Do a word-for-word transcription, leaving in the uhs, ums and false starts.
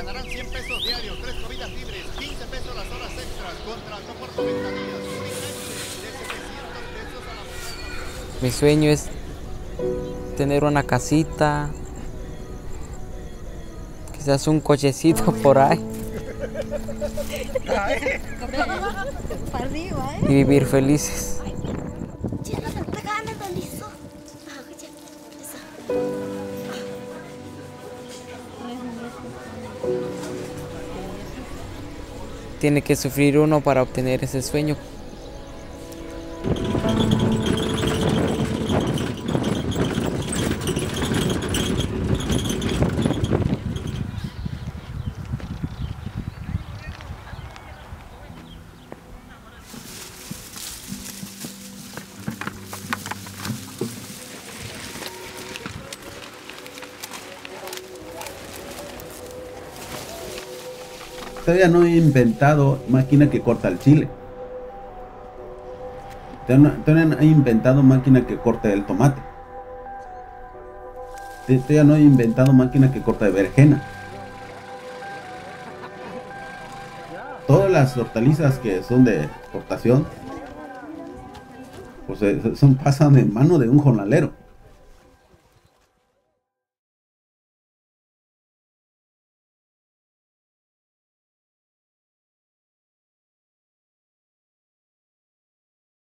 Ganarán cien pesos diarios, tres comidas libres, quince pesos las horas extras, contrato por noventa días, únicamente de setecientos pesos a la mujer. Mi sueño es tener una casita, quizás un cochecito por ahí y vivir felices. Tiene que sufrir uno para obtener ese sueño. Todavía no he inventado máquina que corta el chile. Todavía no he inventado máquina que corta el tomate. Todavía no he inventado máquina que corta de berenjena. Todas las hortalizas que son de exportación, pues son pasan en mano de un jornalero.